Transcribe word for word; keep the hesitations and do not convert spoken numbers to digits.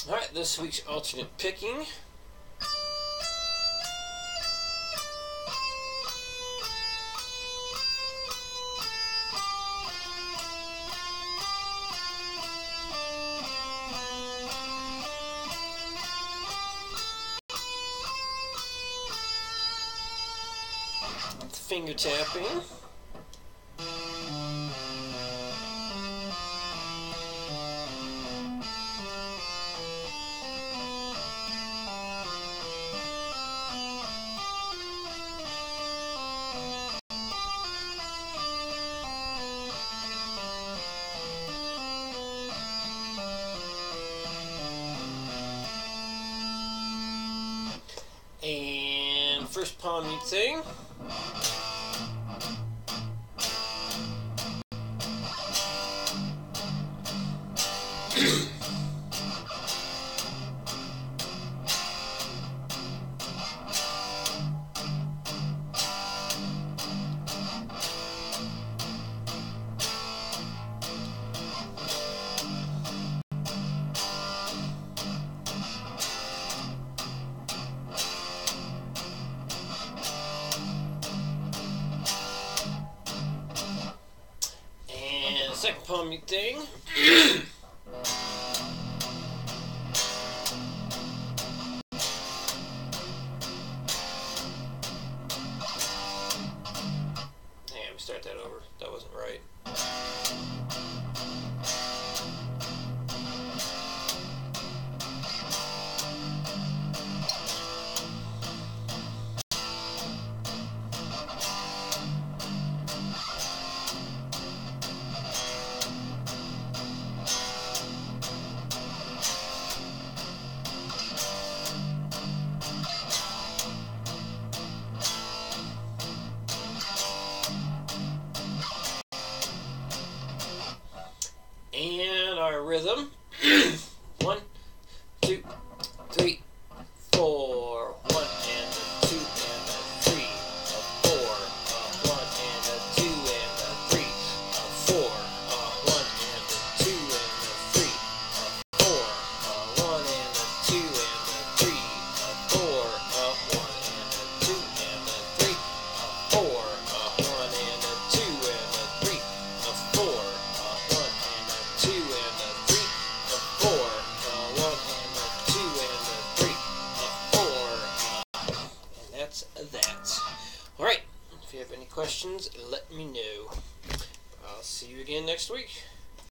Alright, this week's alternate picking. Finger tapping. And first palm mute thing. Second palm mute thing. Hang on, we start that over. That wasn't right. And our rhythm. One, two, three, four. One and a two and a three. A four. A one and a two and a three. A four. A one and a two and a three. A four. A one and a two and a three. A four. A one and a two and a three. A four. A one and a two and a three. A four. Two and a three, a four, a one and a two and a three, a four, uh, and that's that. Alright, if you have any questions, let me know. I'll see you again next week.